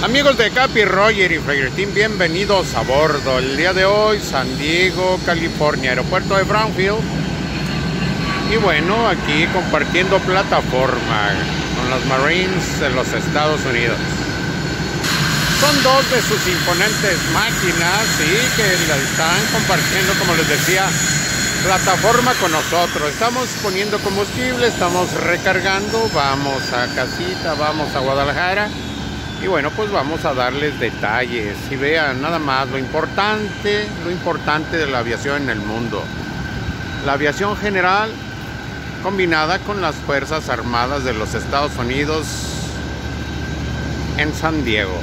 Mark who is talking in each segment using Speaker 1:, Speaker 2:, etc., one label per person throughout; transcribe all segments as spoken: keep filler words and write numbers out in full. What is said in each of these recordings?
Speaker 1: Amigos de Capi, Roger y Flyer Team, bienvenidos a bordo. El día de hoy, San Diego, California, aeropuerto de Brownfield. Y bueno, aquí compartiendo plataforma con los Marines de los Estados Unidos. Son dos de sus imponentes máquinas, sí, que la están compartiendo, como les decía, plataforma con nosotros. Estamos poniendo combustible, estamos recargando, vamos a casita, vamos a Guadalajara. Y bueno, pues vamos a darles detalles y vean nada más lo importante, lo importante de la aviación en el mundo. La aviación general combinada con las Fuerzas Armadas de los Estados Unidos en San Diego.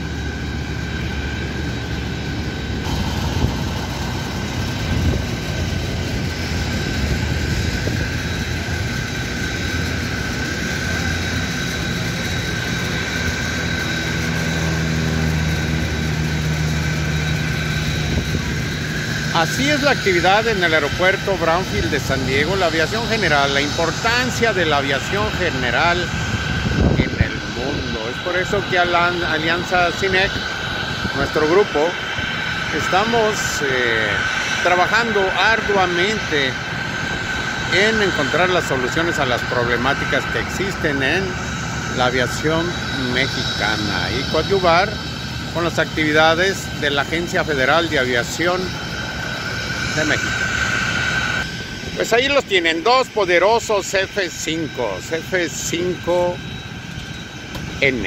Speaker 1: Así es la actividad en el aeropuerto Brownfield de San Diego, la aviación general, la importancia de la aviación general en el mundo. Es por eso que Alianza Cinec, nuestro grupo, estamos eh, trabajando arduamente en encontrar las soluciones a las problemáticas que existen en la aviación mexicana y coadyuvar con las actividades de la Agencia Federal de Aviación de México. Pues ahí los tienen, dos poderosos F cinco, F cinco N.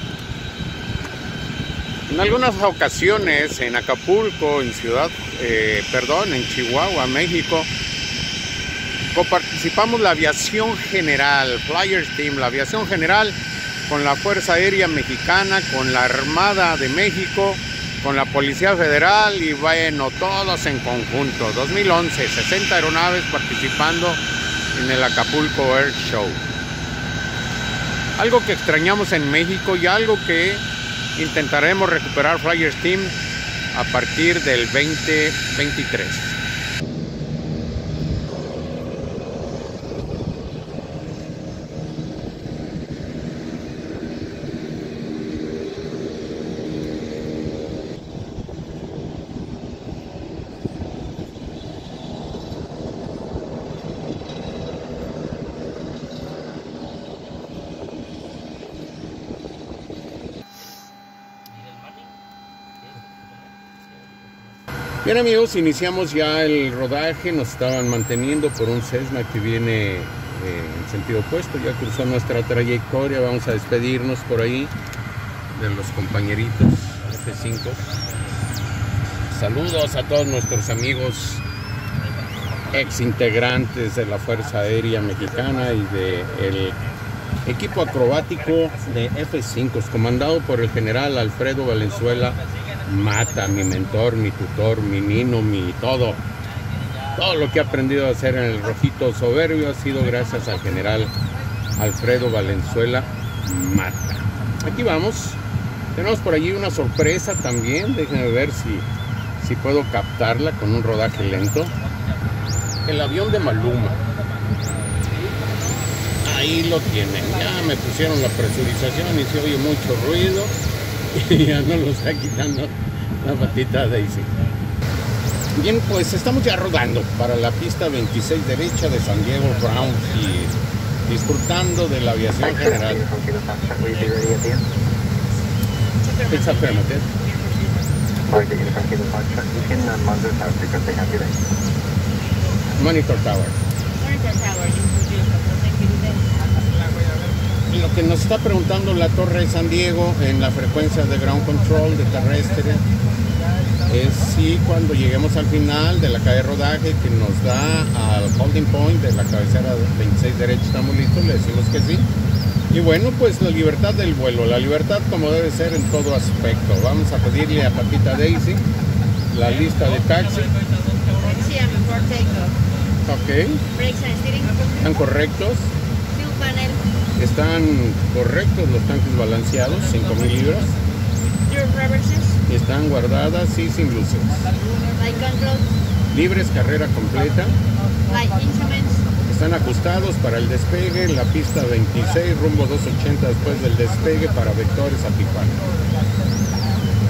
Speaker 1: En algunas ocasiones en Acapulco, en Ciudad, eh, perdón, en Chihuahua, México, coparticipamos la aviación general, Flyers Team, la aviación general con la Fuerza Aérea Mexicana, con la Armada de México, con la Policía Federal y bueno, todos en conjunto. dos mil once, sesenta aeronaves participando en el Acapulco Air Show. Algo que extrañamos en México y algo que intentaremos recuperar Flyers Team a partir del veinte veintitrés. Bien amigos, iniciamos ya el rodaje, nos estaban manteniendo por un Cessna que viene eh, en sentido opuesto, ya cruzó nuestra trayectoria, vamos a despedirnos por ahí de los compañeritos F cinco. Saludos a todos nuestros amigos ex integrantes de la Fuerza Aérea Mexicana y del equipo acrobático de F cinco, comandado por el general Alfredo Valenzuela Mata, mi mentor, mi tutor, mi nino, mi todo. Todo lo que he aprendido a hacer en el Rojito Soberbio ha sido gracias al general Alfredo Valenzuela Mata. Aquí vamos. Tenemos por allí una sorpresa también. Déjenme ver si, si puedo captarla con un rodaje lento. El avión de Maluma. Ahí lo tienen. Ya me pusieron la presurización y se oye mucho ruido. Y ya no lo está quitando la patita Daisy. Bien, pues estamos ya rodando para la pista veintiséis derecha de San Diego Brownfield, disfrutando de la aviación general. It's affirmative. Monitor Tower. Monitor Tower. Lo que nos está preguntando la Torre de San Diego en la frecuencia de ground control de terrestre es si cuando lleguemos al final de la calle de rodaje que nos da al holding point de la cabecera veintiséis derecha, estamos listos, le decimos que sí. Y bueno, pues la libertad del vuelo, la libertad como debe ser en todo aspecto. Vamos a pedirle a Patita Daisy la lista de taxi. Ok. ¿Están correctos? Están correctos los tanques balanceados, cinco mil libras. Están guardadas y sin luces. Libres, carrera completa. Están ajustados para el despegue en la pista veintiséis, rumbo doscientos ochenta después del despegue para vectores a Tijuana.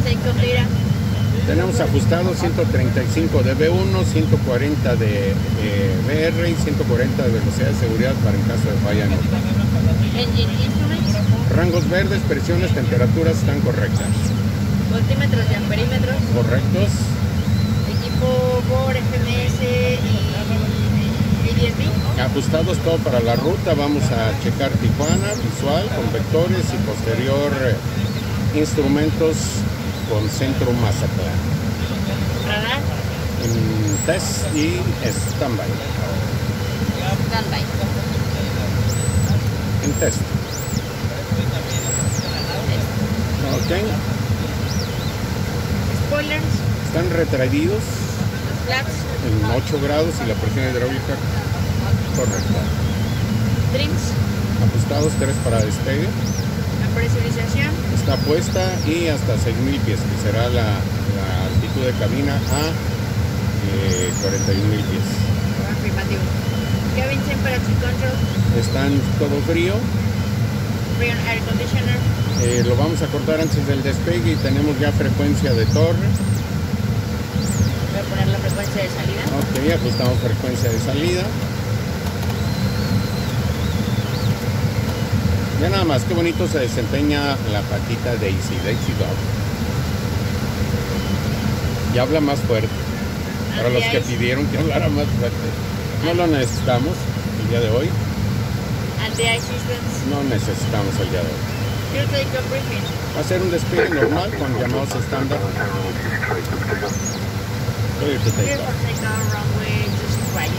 Speaker 2: take-off data.
Speaker 1: Tenemos ajustado ciento treinta y cinco de B uno, ciento cuarenta de eh, B R y ciento cuarenta de velocidad de seguridad para en caso de falla en motor.
Speaker 2: Engine instruments.
Speaker 1: Rangos verdes, presiones, temperaturas están correctas.
Speaker 2: Voltímetros y amperímetros.
Speaker 1: Correctos.
Speaker 2: Equipo por F M S y A D S B.
Speaker 1: Ajustados todo para la ruta. Vamos a checar Tijuana, visual, con vectores y posterior eh, instrumentos con centro Mazatlán.
Speaker 2: Radar.
Speaker 1: En test y standby.
Speaker 2: Standby.
Speaker 1: En test. Ok.
Speaker 2: Spoilers.
Speaker 1: Están retraídos
Speaker 2: Los flaps.
Speaker 1: en ocho grados y la presión hidráulica correcta.
Speaker 2: Trims.
Speaker 1: Ajustados tres para despegue.
Speaker 2: La presurización.
Speaker 1: Está puesta y hasta seis mil pies, que será la, la altitud de cabina a eh, cuarenta y un mil pies.
Speaker 2: Afirmativo. Cabin temperature control.
Speaker 1: Están todo frío.
Speaker 2: Free on air conditioner.
Speaker 1: Eh, lo vamos a cortar antes del despegue y tenemos ya frecuencia de torre.
Speaker 2: Voy a poner la frecuencia de salida.
Speaker 1: Ok, ajustamos frecuencia de salida. Ya nada más, qué bonito se desempeña la patita Daisy, Daisy Dog. Y habla más fuerte. Para los que pidieron que hablara más fuerte. No lo necesitamos el día de hoy.
Speaker 2: Anti-ice systems.
Speaker 1: No necesitamos el día de hoy.
Speaker 2: Fuel take-off briefing.
Speaker 1: Va a ser un despegue normal con llamados estándar. Clear to take
Speaker 2: Clear
Speaker 1: off.
Speaker 2: for take-off, runway, just right.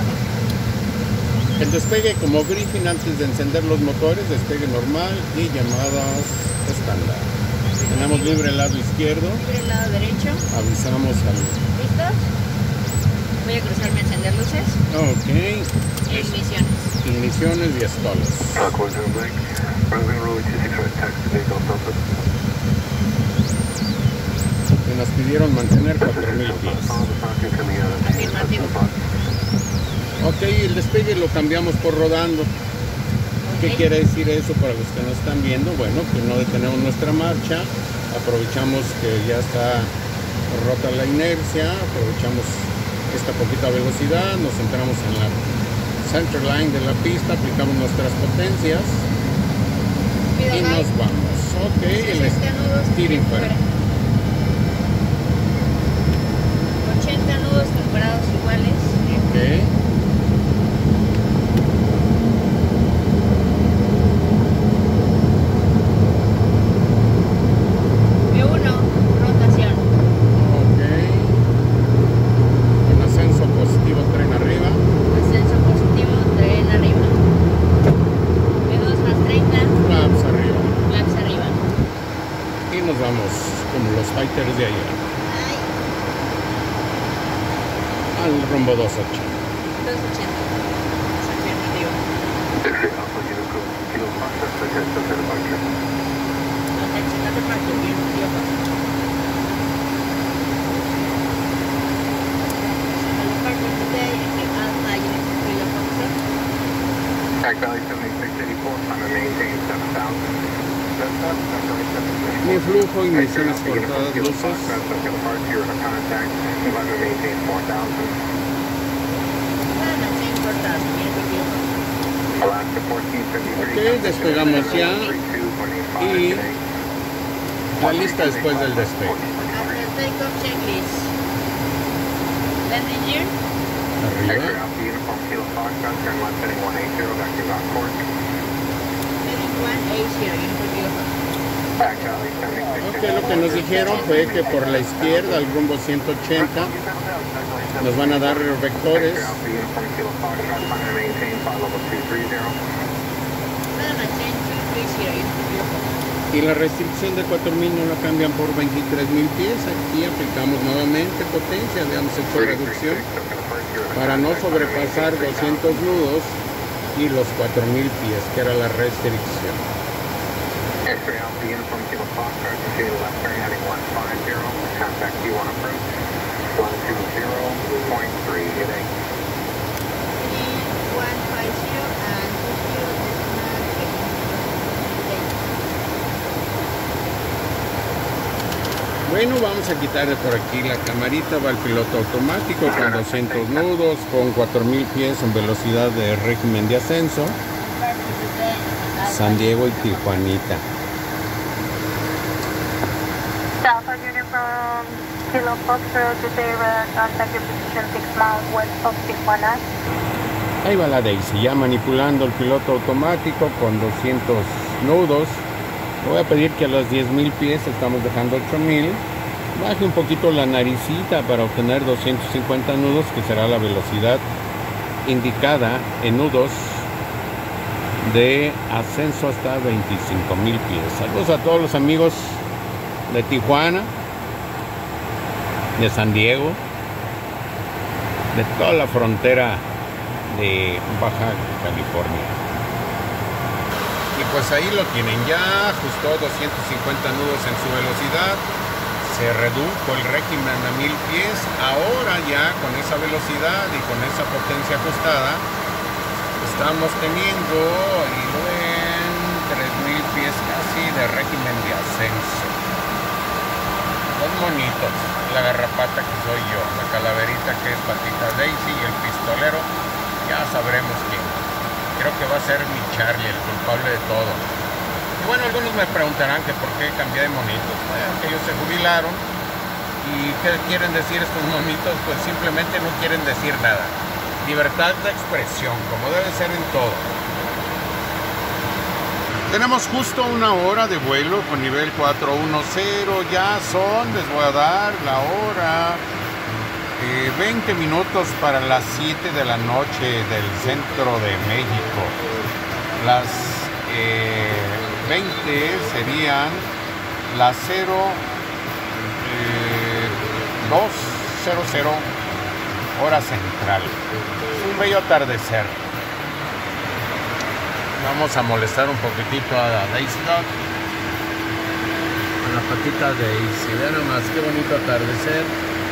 Speaker 1: El despegue como briefing antes de encender los motores, despegue normal y llamadas estándar. Tenemos libre el lado izquierdo,
Speaker 2: Libre el lado derecho.
Speaker 1: avisamos al...
Speaker 2: ¿Listos? Voy a cruzarme a encender luces.
Speaker 1: Ok,
Speaker 2: Igniciones.
Speaker 1: igniciones y estolos. Que nos pidieron mantener cuatro mil pies.
Speaker 2: Afirmativo.
Speaker 1: Ok, el despegue lo cambiamos por rodando. ¿Qué
Speaker 2: Ok.
Speaker 1: quiere decir eso para los que nos están viendo? Bueno, que no detenemos nuestra marcha, aprovechamos que ya está rota la inercia, aprovechamos esta poquita velocidad, nos centramos en la center line de la pista, aplicamos nuestras potencias
Speaker 2: Pido
Speaker 1: y
Speaker 2: high.
Speaker 1: nos vamos. Ok, el
Speaker 2: sesenta nudos.
Speaker 1: steering fuera.
Speaker 2: ochenta nudos temperados iguales.
Speaker 1: Ok.
Speaker 2: B uno, rotación.
Speaker 1: Ok. En ascenso positivo, tren arriba.
Speaker 2: Ascenso positivo, tren arriba. B dos más treinta,
Speaker 1: Flaps arriba.
Speaker 2: flaps arriba.
Speaker 1: Y nos vamos como los fighters de ayer.
Speaker 2: Ay,
Speaker 1: Al rumbo doscientos ochenta.
Speaker 2: doscientos ochenta. Es afirmativo. No te checando para que bien, tío. Hello, parking today, and the Alpha unit kilo officer.
Speaker 3: Track Valley seventy-six eighty-four, time to maintain seven thousand.
Speaker 1: Mi flujo, igniciones cortadas, luces. Ok, despegamos ya. Y la lista después del despegue.
Speaker 2: After takeoff checklist. Landing gear.
Speaker 1: Arriba.
Speaker 2: Heading one eighty, uniform kilo
Speaker 1: Ok, lo que nos dijeron fue que por la izquierda, al rumbo ciento ochenta, nos van a dar vectores. Y la restricción de cuatro mil no la cambian por veintitrés mil pies. Aquí aplicamos nuevamente potencia, habíamos hecho reducción para no sobrepasar doscientos nudos y los cuatro mil pies, que era la restricción.
Speaker 3: X-ray Alpha Uniform Kilo Foxtrot, continue left turn heading one five zero, contact Q one approach, one two zero point three, hit eight.
Speaker 2: one five zero and two zero decimal eight.
Speaker 1: Bueno, vamos a quitarle por aquí la camarita. Va el piloto automático con doscientos nudos, con cuatro mil pies en velocidad de régimen de ascenso. San Diego y Tijuanita.
Speaker 4: Alpha Uniform Kilo Foxtrot to Sarah, contact your position six miles west of Tijuana.
Speaker 1: Ahí va la Daisy, ya manipulando el piloto automático con doscientos nudos. Le voy a pedir que a los diez mil pies, estamos dejando ocho mil, baje un poquito la naricita para obtener doscientos cincuenta nudos, que será la velocidad indicada en nudos de ascenso hasta veinticinco mil pies. Saludos a todos los amigos de Tijuana, de San Diego, de toda la frontera de Baja California. Y pues ahí lo tienen, ya ajustó doscientos cincuenta nudos en su velocidad, se redujo el régimen a mil pies. Ahora ya con esa velocidad y con esa potencia ajustada estamos teniendo, y lo ven, tres mil pies casi de régimen de ascenso. Dos monitos, la garrapata que soy yo, la calaverita que es Patita Daisy y el pistolero, ya sabremos quién. Creo que va a ser mi Charlie, el culpable de todo. Y bueno, algunos me preguntarán que por qué cambié de monitos. Bueno, que ellos se jubilaron. ¿Y qué quieren decir estos monitos? Pues simplemente no quieren decir nada. Libertad de expresión, como debe ser en todo. Tenemos justo una hora de vuelo con nivel cuatro uno cero. Ya son, les voy a dar la hora, eh, veinte minutos para las siete de la noche del centro de México. Las eh, veinte serían las cero dos cero cero hora central. Es un bello atardecer. Vamos a molestar un poquitito a Daisy Dog, a la patita Daisy. Vean nomás qué bonito atardecer.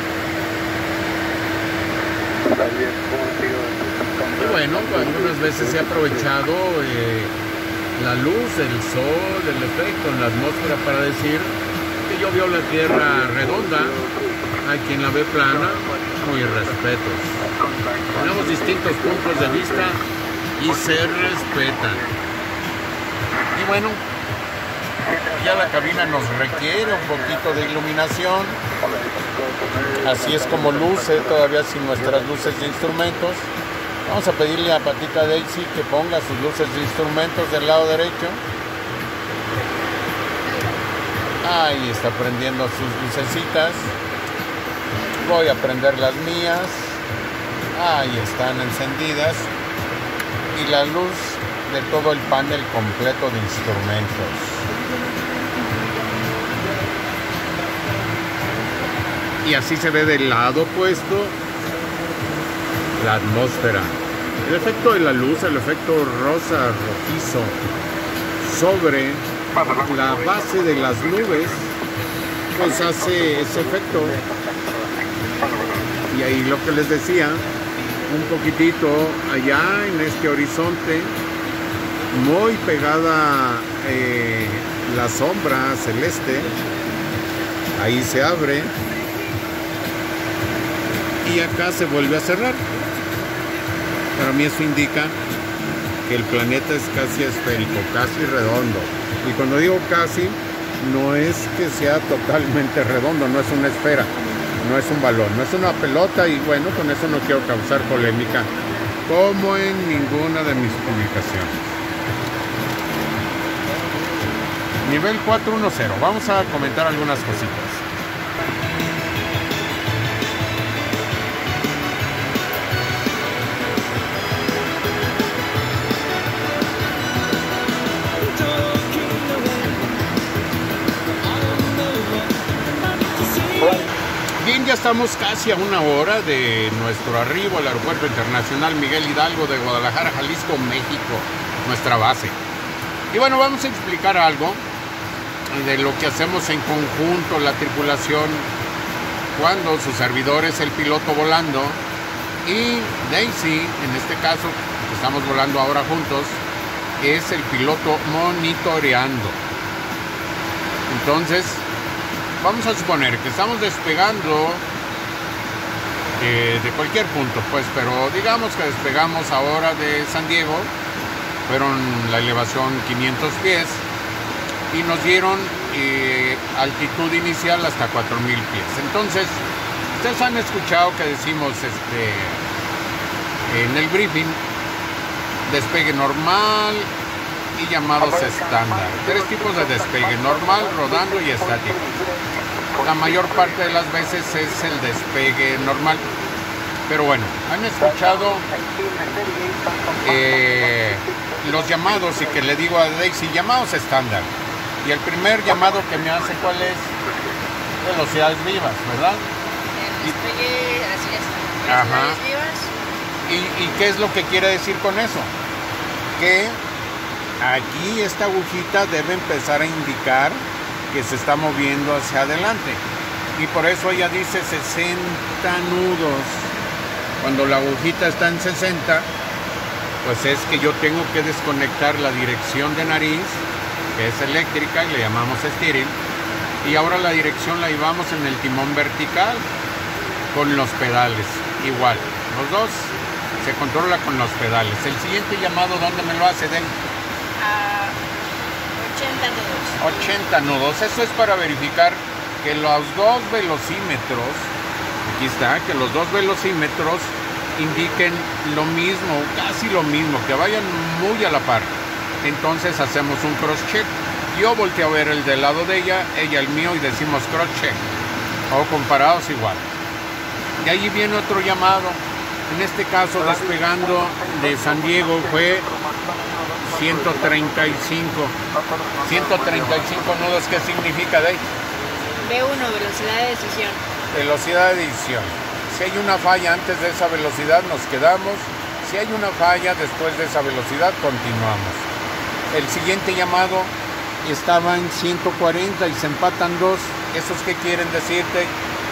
Speaker 1: Y bueno, algunas veces he aprovechado eh, la luz, el sol, el efecto en la atmósfera para decir que yo veo la Tierra redonda. Hay quien la ve plana, muy respetos. Tenemos distintos puntos de vista y se respetan. Y bueno, ya la cabina nos requiere un poquito de iluminación. Así es como luce, todavía sin nuestras luces de instrumentos. Vamos a pedirle a Patita Daisy que ponga sus luces de instrumentos del lado derecho. Ahí está prendiendo sus lucecitas. Voy a prender las mías. Ahí están encendidas. Y la luz de todo el panel completo de instrumentos. Y así se ve del lado opuesto la atmósfera. El efecto de la luz, el efecto rosa rojizo sobre la base de las nubes, pues hace ese efecto. Y ahí lo que les decía, un poquitito allá en este horizonte, muy pegada eh, la sombra celeste, ahí se abre y acá se vuelve a cerrar. Para mí eso indica que el planeta es casi esférico, casi redondo. Y cuando digo casi, no es que sea totalmente redondo, no es una esfera, no es un balón, no es una pelota. Y bueno, con eso no quiero causar polémica, como en ninguna de mis publicaciones. Nivel cuatro uno cero, vamos a comentar algunas cositas. Bien, ya estamos casi a una hora de nuestro arribo al Aeropuerto Internacional Miguel Hidalgo de Guadalajara, Jalisco, México, nuestra base. Y bueno, vamos a explicar algo de lo que hacemos en conjunto, la tripulación, cuando su servidor es el piloto volando y Daisy, en este caso, que estamos volando ahora juntos, es el piloto monitoreando. Entonces, vamos a suponer que estamos despegando eh, de cualquier punto, pues, pero digamos que despegamos ahora de San Diego, fueron la elevación quinientos pies y nos dieron eh, altitud inicial hasta cuatro mil pies. Entonces, ustedes han escuchado que decimos este, en el briefing, despegue normal y llamados estándar. Tres tipos de despegue: normal, rodando y estático. La mayor parte de las veces es el despegue normal. Pero bueno, han escuchado eh, los llamados, y que le digo a Daisy, llamados estándar. Y el primer llamado que me hace, ¿cuál es? Velocidades vivas, ¿verdad?
Speaker 2: El despegue, así es.
Speaker 1: Ajá.
Speaker 2: Velocidades vivas.
Speaker 1: ¿Y, ¿Y qué es lo que quiere decir con eso? Que aquí esta agujita debe empezar a indicar que se está moviendo hacia adelante. Y por eso ella dice sesenta nudos. Cuando la agujita está en sesenta, pues es que yo tengo que desconectar la dirección de nariz, que es eléctrica, y le llamamos steering, y ahora la dirección la llevamos en el timón vertical con los pedales. Igual, los dos se controla con los pedales. El siguiente llamado, ¿dónde me lo hace, Den?
Speaker 2: A ochenta nudos.
Speaker 1: ochenta nudos. Eso es para verificar que los dos velocímetros, aquí está, que los dos velocímetros indiquen lo mismo, casi lo mismo, que vayan muy a la par. Entonces hacemos un cross check. Yo volteo a ver el del lado de ella, ella el mío, y decimos cross check, o comparados igual. Y allí viene otro llamado. En este caso, despegando de San Diego, fue ciento treinta y cinco. ciento treinta y cinco nudos. ¿Qué significa, Dave?
Speaker 2: B uno, velocidad de decisión.
Speaker 1: Velocidad de decisión. Si hay una falla antes de esa velocidad, nos quedamos. Si hay una falla después de esa velocidad, continuamos. El siguiente llamado estaba en ciento cuarenta y se empatan dos. ¿Esos qué quieren decirte?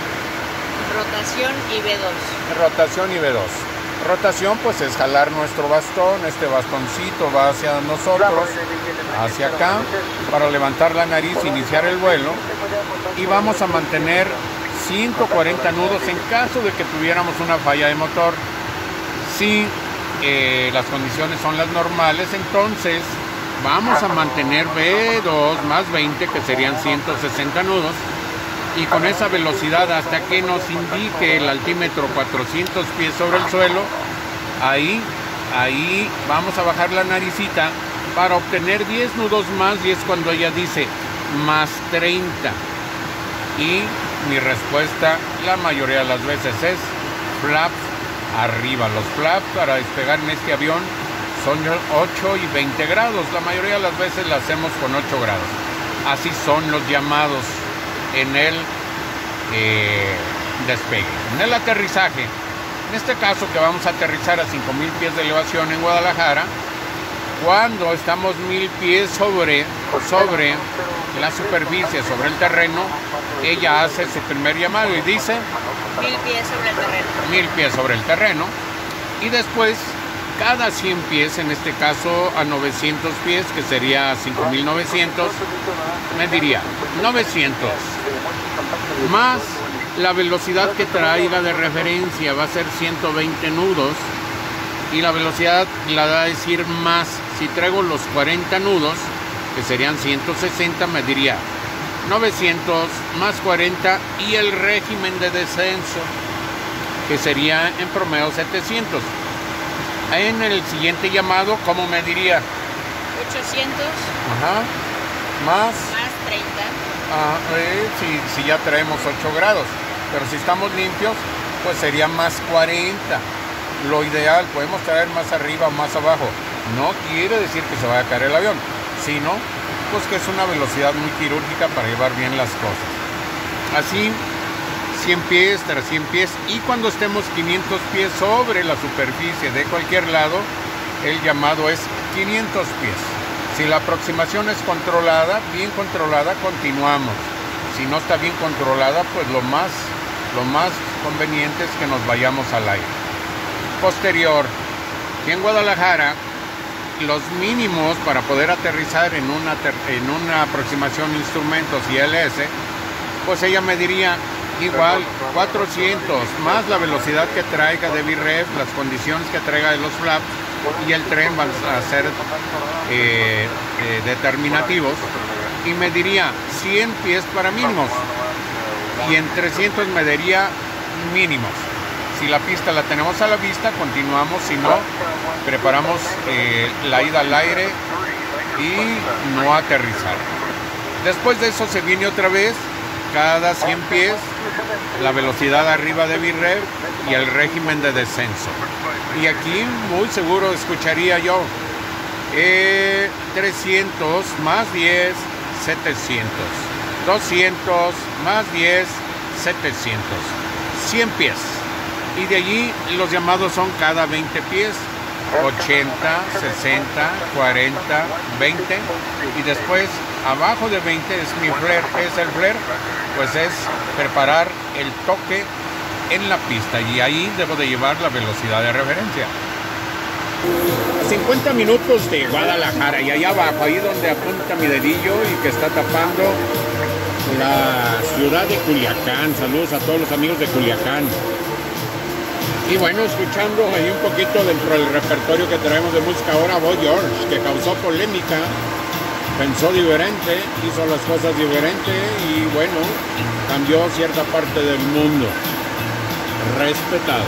Speaker 2: Rotación y B dos.
Speaker 1: Rotación y B dos. Rotación, pues, es jalar nuestro bastón. Este bastoncito va hacia nosotros, hacia acá, para levantar la nariz, iniciar el vuelo. Y vamos a mantener ciento cuarenta nudos en caso de que tuviéramos una falla de motor. Si eh, las condiciones son las normales, entonces vamos a mantener B dos más veinte, que serían ciento sesenta nudos. Y con esa velocidad, hasta que nos indique el altímetro cuatrocientos pies sobre el suelo, ahí, ahí vamos a bajar la naricita para obtener diez nudos más, y es cuando ella dice más treinta. Y mi respuesta la mayoría de las veces es flaps arriba. Los flaps para despegar en este avión son ocho y veinte grados. La mayoría de las veces la hacemos con ocho grados. Así son los llamados en el eh, despegue. En el aterrizaje, en este caso que vamos a aterrizar a cinco mil pies de elevación en Guadalajara, cuando estamos mil pies sobre, sobre la superficie, sobre el terreno, ella hace su primer llamado y dice
Speaker 2: Mil pies sobre el terreno.
Speaker 1: Mil pies sobre el terreno. Y después, cada cien pies, en este caso a novecientos pies, que sería cinco mil novecientos, me diría novecientos más la velocidad que traiga de referencia, va a ser ciento veinte nudos, y la velocidad la va a decir más. Si traigo los cuarenta nudos, que serían ciento sesenta, me diría novecientos más cuarenta, y el régimen de descenso, que sería en promedio setecientos. En el siguiente llamado, ¿cómo me diría?
Speaker 2: ochocientos.
Speaker 1: Ajá. Más.
Speaker 2: Más treinta.
Speaker 1: Ah, eh, si, si ya traemos ocho grados. Pero si estamos limpios, pues sería más cuarenta. Lo ideal, podemos traer más arriba o más abajo. No quiere decir que se vaya a caer el avión, sino pues que es una velocidad muy quirúrgica para llevar bien las cosas. Así, cien pies, tras cien pies, y cuando estemos quinientos pies sobre la superficie de cualquier lado, el llamado es quinientos pies. Si la aproximación es controlada, bien controlada, continuamos. Si no está bien controlada, pues lo más, lo más conveniente es que nos vayamos al aire. Posterior, aquí en Guadalajara, los mínimos para poder aterrizar en una, en una aproximación instrumentos y L S pues ella me diría igual cuatrocientos más la velocidad que traiga de V-Rev, las condiciones que traiga de los flaps, y el tren van a ser eh, eh, determinativos, y me diría cien pies para mínimos, y en trescientos me diría mínimos. Si la pista la tenemos a la vista, continuamos; si no, preparamos eh, la ida al aire y no aterrizar. Después de eso se viene otra vez cada cien pies la velocidad arriba de V-Rev y el régimen de descenso. Y aquí muy seguro escucharía yo eh, trescientos más diez, setecientos, doscientos más diez, setecientos, cien pies. Y de allí los llamados son cada veinte pies, ochenta, sesenta, cuarenta, veinte, y después abajo de veinte es mi flare. ¿Qué es el flare? Pues es preparar el toque en la pista, y ahí debo de llevar la velocidad de referencia. cincuenta minutos de Guadalajara, y allá abajo, ahí donde apunta mi dedillo y que está tapando la ciudad de Culiacán. Saludos a todos los amigos de Culiacán. Y bueno, escuchando ahí un poquito dentro del repertorio que traemos de música ahora, Boy George, que causó polémica, pensó diferente, hizo las cosas diferente y bueno, cambió cierta parte del mundo. Respetado.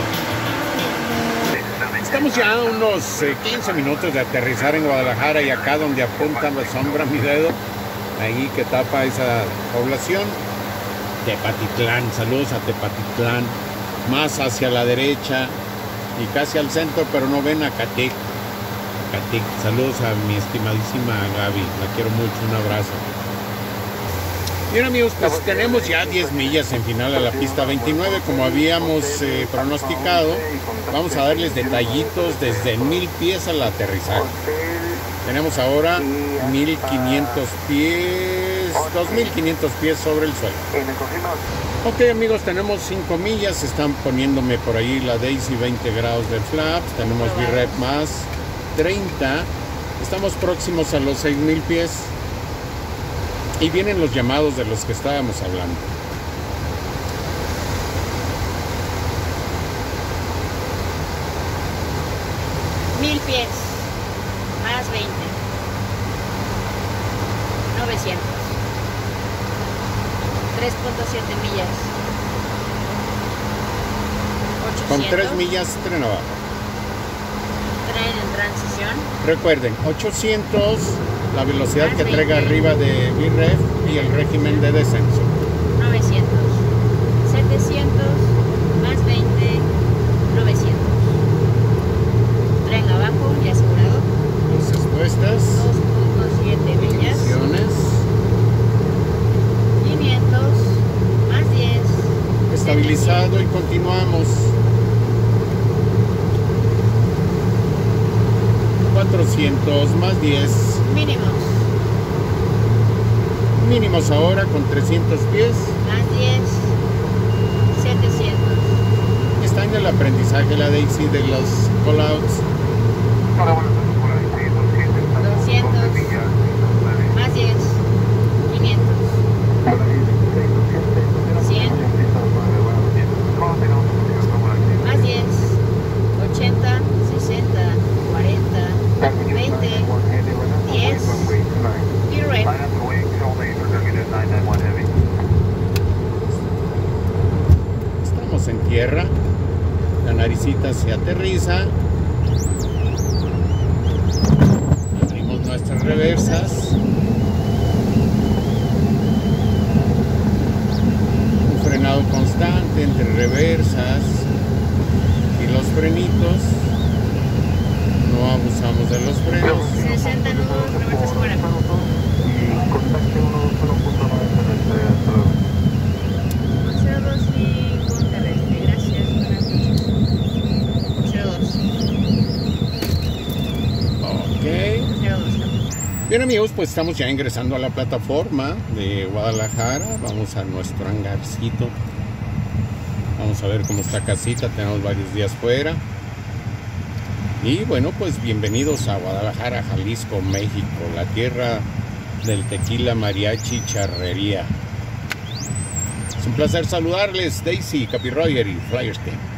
Speaker 1: Estamos ya a unos eh, quince minutos de aterrizar en Guadalajara, y acá donde apunta la sombra mi dedo, ahí que tapa esa población, Tepatitlán. Saludos a Tepatitlán. Más hacia la derecha y casi al centro, pero no ven a Catec. Catec. Saludos a mi estimadísima Gaby, la quiero mucho, un abrazo. Bien amigos, pues tenemos ya diez millas en final a la pista veintinueve, como habíamos eh, pronosticado. Vamos a darles detallitos desde mil pies al aterrizaje. Tenemos ahora mil quinientos pies, dos mil quinientos pies sobre el suelo. Ok amigos, tenemos cinco millas, están poniéndome por ahí la Daisy veinte grados de flaps, tenemos V-Rev más treinta, estamos próximos a los seis mil pies, y vienen los llamados de los que estábamos hablando.
Speaker 2: Mil pies, más veinte, novecientos. tres punto siete millas. ochocientos.
Speaker 1: Con tres millas, tren abajo.
Speaker 2: Tren en transición.
Speaker 1: Recuerden, ochocientos, la velocidad
Speaker 2: Más
Speaker 1: que traiga
Speaker 2: veinte.
Speaker 1: arriba de V-Rev y el régimen de descenso.
Speaker 2: novecientos. setecientos, más veinte, novecientos. Tren abajo, ya asegurado.
Speaker 1: Luces puestas.
Speaker 2: dos punto siete millas.
Speaker 1: Emisiones.
Speaker 2: quinientos, más diez.
Speaker 1: Estabilizado y continuamos. cuatrocientos más diez.
Speaker 2: Mínimos.
Speaker 1: Mínimos ahora con trescientos pies.
Speaker 2: Más diez. setecientos.
Speaker 1: Está en el aprendizaje la Daisy de los callouts.
Speaker 2: doscientos. Más diez. quinientos. cien. Más diez. ochenta. sesenta. cuarenta. veinte. diez. V-Rev.
Speaker 1: Estamos en tierra. La naricita se aterriza. Abrimos nuestras reversas. Un frenado constante entre reversas y los frenitos. No abusamos de los frenos.
Speaker 2: sesenta nudos, reversa segura. cero dos cinco terrestre, gracias. cero dos.
Speaker 1: Ok.
Speaker 2: cero dos.
Speaker 1: Bien amigos, pues estamos ya ingresando a la plataforma de Guadalajara. Vamos a nuestro hangarcito. Vamos a ver cómo está casita. Tenemos varios días fuera. Y bueno, pues bienvenidos a Guadalajara, Jalisco, México, la tierra del tequila, mariachi, charrería. Es un placer saludarles, Daisy, Capi Roger y Flyers Team.